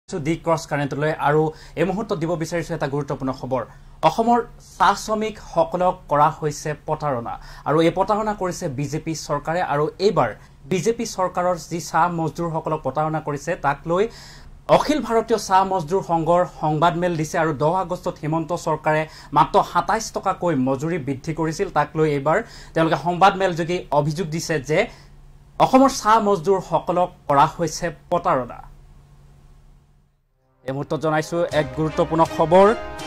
দি cross কাৰেণ্টলৈ আৰু এই মুহূৰ্তত দিব বিচাৰিছো এটা গুৰুত্বপূৰ্ণ খবৰ অসমৰ চাহ শ্ৰমিকসকলক কৰা হৈছে প্ৰতাৰণা আৰু এই প্ৰতাৰণা কৰিছে বিজেপি চৰকাৰে আৰু এইবাৰ বিজেপি চৰকাৰৰ যি চাহ মজদুৰসকলক প্ৰতাৰণা কৰিছে তাক লৈ অখিল ভাৰতীয় চাহ মজদুৰ সংঘৰ সংবাদমেল দিছে আৰু 10 আগষ্টত হিমন্ত চৰকাৰে মাত্ৰ 27 টকাকৈ মজুৰি বৃদ্ধি কৰিছিল তাক লৈ এইবাৰ তেওঁলোকে সংবাদমেল যোগে অভিযোগ দিছে যে অসমৰ চাহ মজদুৰসকলক কৰা হৈছে প্ৰতাৰণা এই মুহূৰ্তত জনাইছো এক গুৰুত্বপূৰ্ণ খবৰ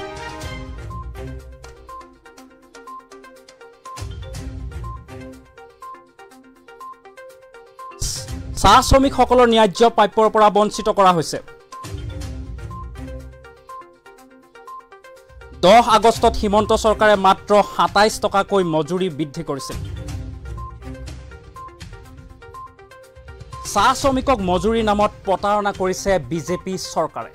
চাহ শ্ৰমিকসকলৰ ন্যায্য প্ৰাপ্যৰ পৰা বঞ্চিত কৰা হৈছে 10 আগষ্টত হিমন্ত চৰকাৰে মাত্ৰ 27 টকাকৈ মজুৰি বৃদ্ধি কৰিছিল চাহ শ্ৰমিকক মজুৰিৰ নামত প্ৰতাৰণা কৰিছে বিজেপি চৰকাৰে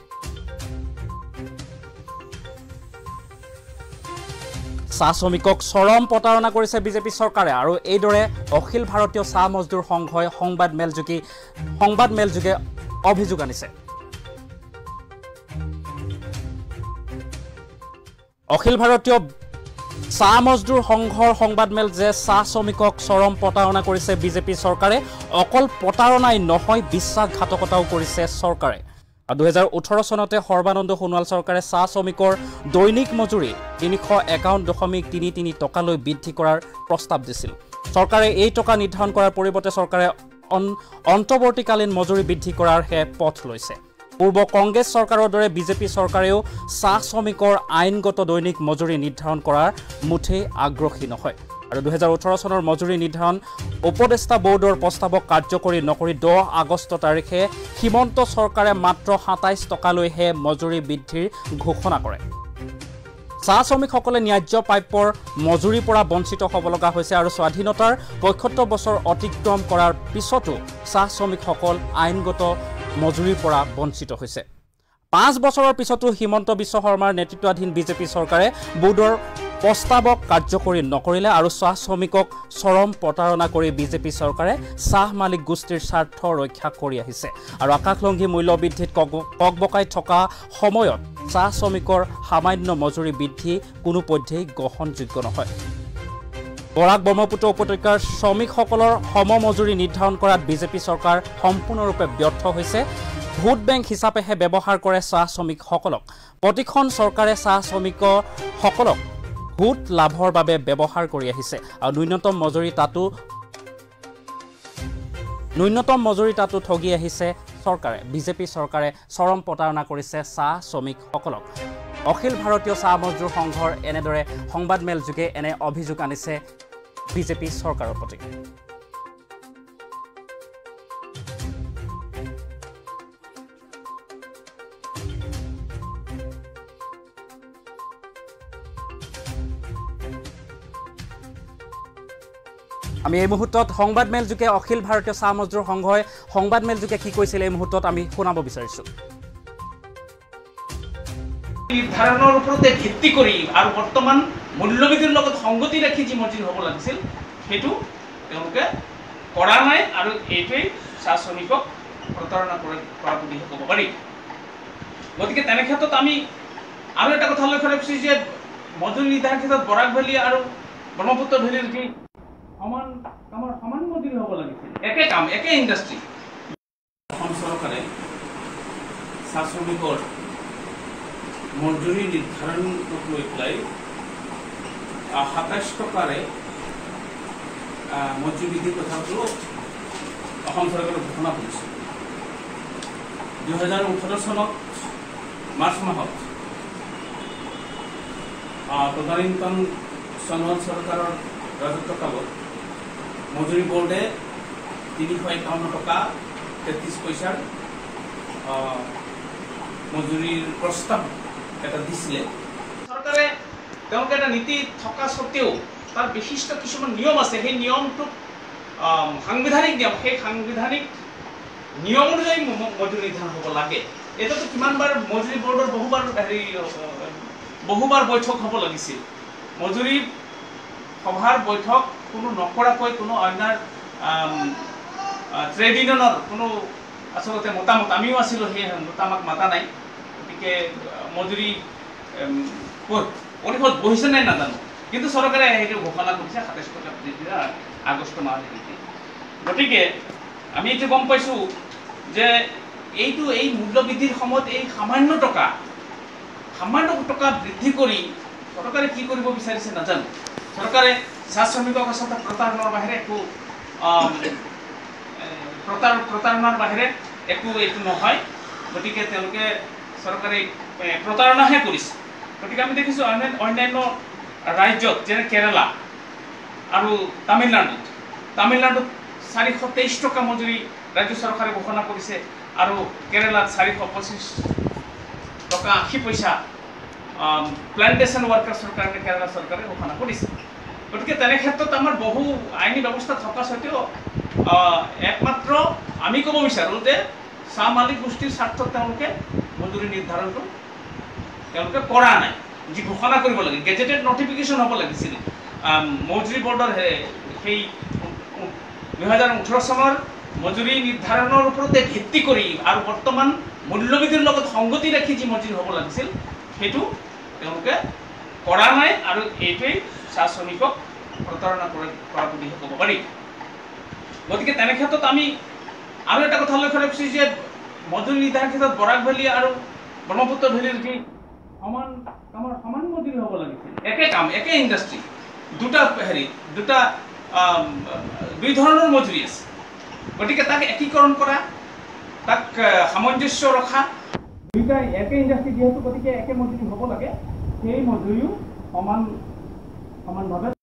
চাহ শ্ৰমিকক চৰম প্ৰতাৰণা কৰিছে বিজেপি চৰকাৰে আৰু এইদৰে অখিল ভাৰতীয় চাহ মজদুৰ সংঘই সংবাদমেল যোগে অভিযোগ আনিছে অখিল ভাৰতীয় চাহ মজদুৰ সংঘৰ সংবাদমেল যে চাহ শ্ৰমিকক চৰম প্ৰতাৰণা কৰিছে বিজেপি চৰকাৰে অকল প্ৰতাৰণাই নহয় বিশ্বাসঘাতকতাও কৰিছে চৰকাৰে 2018 চনতে সৰ্বানন্দ সোণোৱাল চৰকাৰে চাহ শ্ৰমিকৰ দৈনিক মজুৰি 351.33 টকালৈ বৃদ্ধি কৰাৰ প্ৰস্তাৱ দিছিল চৰকাৰে এই টকা নিৰ্ধাৰণ কৰাৰ পৰিৱৰ্তে চৰকাৰে অন্তৱৰ্তীকালীন মজুৰি বৃদ্ধি কৰাৰ হে পথ লৈছে পূৰ্ব কংগ্ৰেছ চৰকাৰৰ দৰে বিজেপি চৰকাৰেও চাহ শ্ৰমিকৰ আইনগত দৈনিক মজুৰি নিৰ্ধাৰণ কৰাৰ মুঠেই আগ্ৰহী নহয় আৰু 2018 চনৰ মজুৰি নিৰ্ধাৰণ উপদেষ্টা বোৰ্ডৰ প্ৰস্তাৱক কাৰ্যকৰী নকৰি 10 আগষ্ট তাৰিখে হিমন্ত চৰকাৰে মাত্ৰ 27 টকালৈ হে মজুৰি বৃদ্ধিৰ ঘোষণা কৰে চাহ শ্ৰমিকসকলে ন্যায্য প্ৰাপ্যৰ মজুৰিৰ পৰা বঞ্চিত হ'ব লগা হৈছে আৰু স্বাধীনতাৰ 75 বছৰ অতিক্ৰম কৰাৰ পিছতো চাহ শ্ৰমিকসকল আইনগত মজুৰিৰ পৰা বঞ্চিত হৈছে 5 বছৰৰ পিছতো হিমন্ত বিশ্ব শৰ্মাৰ নেতৃত্বাধীন বিজেপি চৰকাৰে বোৰ্ডৰ প্ৰস্তাৱক কাৰ্যকৰী নকৰিলে আৰু চাহ শ্ৰমিকক চৰম প্ৰতাৰণা কৰি বিজেপি চৰকাৰে চাহ মালিক গোষ্ঠীৰ স্বাৰ্থ ৰক্ষা কৰি আহিছে আৰু আকাশলংঘী মূল্য বৃদ্ধিত ককবকাই থকা সময়ত চাহ শ্ৰমিকৰ সামান্য মজুৰি বৃদ্ধি কোনো পধ্যেই গ্ৰহণযোগ্য নহয় বৰাক ব্ৰহ্মপুত্ৰ উপত্যকাৰ শ্ৰমিকসকলৰ সমমজুৰি নিৰ্ধাৰণ কৰাত বিজেপি চৰকাৰ সম্পূৰ্ণৰূপে ব্যৰ্থ হৈছে ভোট বেংক হিচাপেহে ব্যৱহাৰ কৰে চাহ শ্ৰমিকসকলক প্ৰতিখন চৰকাৰে চাহ শ্ৰমিকসকলক ভোট লাভৰ বাবে ব্যৱহাৰ কৰি আহিছে আৰু ন্যূনতম মজুৰি তাতো ঠগি আহিছে চৰকাৰে বিজেপি চৰকাৰে চৰম প্ৰতাৰণা কৰিছে চাহ শ্ৰমিকসকলক অখিল ভাৰতীয় চাহ মজদুৰ সংঘৰ এনেদৰে সংবাদমেল যোগে এনে অভিযোগ আনিছে বিজেপি চৰকাৰৰ প্ৰতি আমি এই মুহূৰ্তত সংবাদমেল যোগে অখিল ভাৰতীয় চাহ মজদুৰ সংঘই সংবাদমেল যোগে কি কৈছিল এই মুহূৰ্তত আমি শুনাব বিচাৰিছো নিৰ্ধাৰণৰ ওপৰতে ভিত্তি কৰি আৰু বৰ্তমান মূল্যবৃদ্ধিৰ লগত সংগতি ৰাখি যি মজুৰি হ'ব লাগিছিল সেইটো তেওঁলোকে কৰা নাই আৰু এইটোৱেই চাহ শ্ৰমিকক প্ৰতাৰণা কৰা বুলি ক'ব পাৰি গতিকে তেনে ক্ষেত্ৰত আমি আৰু এটা কথা লক্ষ্য ৰাখিছোঁ যে মজুৰি নিৰ্ধাৰণৰ ক্ষেত্ৰত বৰাক ভেলী আৰু ব্ৰহ্মপুত্ৰ ভেলীৰ যি সমান মজুৰি হ'ব লাগিছিল একে কাম একে ইণ্ডাষ্ট্ৰী অসম চৰকাৰে চাহ শ্ৰমিকৰ মজুৰি নিৰ্ধাৰণক লৈ পেলাই 27 টকাৰে মজুৰি বৃদ্ধিৰ কথাটো অসম চৰকাৰে ঘোষণা কৰিছে 2018 চনত মাৰ্চ মাহত তদানীন্তন সোণোৱাল চৰকাৰৰ ৰাজত্বকালত মজুৰি বোৰ্ডে 351 টকা 33 পইচাৰ মজুৰিৰ প্ৰস্তাৱ এটা দিছিলে চৰকাৰে তেওঁলোকে এটা নীতি থকা সত্ত্বেও তাৰ বিশিষ্ট কিছুমান নিয়ম আছে সেই নিয়মটো সাংবিধানিক নিয়ম সেই সাংবিধানিক নিয়ম অনুযায়ী মজুৰি নিৰ্ধাৰণ হ'ব লাগে এটাতো কিমানবাৰ মজুৰি বোৰ্ডৰ বহুবাৰ বৈঠক হ'ব লাগিছিল মজুৰি সভাৰ বৈঠক কোনো নকৰাকৈ কোনো অন্য ট্ৰেড ইউনিয়নৰ কোনো আচলতে মতামত আমিও আছিলোঁ, সেই আমাক মাতা নাই। গতিকে মজুৰি পৰিষদ বহিছে নাই নাজানো, কিন্তু চৰকাৰে সেইটো ঘোষণা কৰিছে 27 টকা বৃদ্ধি আগষ্ট মাহত বৃদ্ধি। গতিকে আমি এইটো গম পাইছোঁ যে এই মূল্যবৃদ্ধিৰ সময়ত এই সামান্য টকা বৃদ্ধি কৰি চৰকাৰে কি কৰিব বিচাৰিছে নাজানো। চৰকাৰে চাহ শ্ৰমিকক আচলতে প্ৰতাৰণাৰ বাহিৰে একো এইটো নহয়। গতিকে তেওঁলোকে চৰকাৰে প্ৰতাৰণাহে কৰিছে। গতিকে আমি দেখিছোঁ অন্যান্য ৰাজ্যত যেনে কেৰালা আৰু তামিলনাডুত 423 টকা মজুৰি ৰাজ্য চৰকাৰে ঘোষণা কৰিছে, আৰু কেৰালাত 425 টকা 80 পইচা প্লান্টেশ্যন ৱাৰ্কাৰ্ছৰ কাৰণে কেৰালা চৰকাৰে ঘোষণা কৰিছে। গতিকে তেনে ক্ষেত্ৰত আমাৰ বহু আইনী ব্যৱস্থা থকা স্বত্তেও একমাত্ৰ আমি ক'ব বিচাৰোঁ যে চাহ মালিক গোষ্ঠীৰ স্বাৰ্থত তেওঁলোকে মজুৰি নিৰ্ধাৰণটো তেওঁলোকে কৰা নাই। যি ঘোষণা কৰিব লাগে, গেজেটেড নটিফিকেশ্যন হ'ব লাগিছিল। মজুৰি বৰ্ডৰ সেই 2018 চনৰ মজুৰি নিৰ্ধাৰণৰ ওপৰতে ভিত্তি কৰি আৰু বৰ্তমান মূল্যবৃদ্ধিৰ লগত সংগতি ৰাখি যি মজুৰি হ'ব লাগিছিল সেইটো তেওঁলোকে কৰা নাই, আৰু এইটোৱেই চাহ শ্ৰমিকক প্ৰতাৰণা কৰা বুলিহে ক'ব পাৰি। গতিকে তেনে ক্ষেত্ৰত আমি আৰু এটা কথা লক্ষ্য ৰাখিছোঁ যে মজুৰি নিৰ্ধাৰণৰ ক্ষেত্ৰত বৰাক ভেলী আৰু ব্ৰহ্মপুত্ৰ ভেলীৰ যি সমান মজুৰি হ'ব লাগিছিল, একে কাম একে ইণ্ডাষ্ট্ৰী, দুই ধৰণৰ মজুৰি আছে। গতিকে তাক একীকৰণ কৰা, তাক সামঞ্জস্য ৰখা, দুইটা একে ইণ্ডাষ্ট্ৰী যিহেতু, গতিকে একে মজুৰি হ'ব লাগে, সেই মজুৰিও সমানভাৱে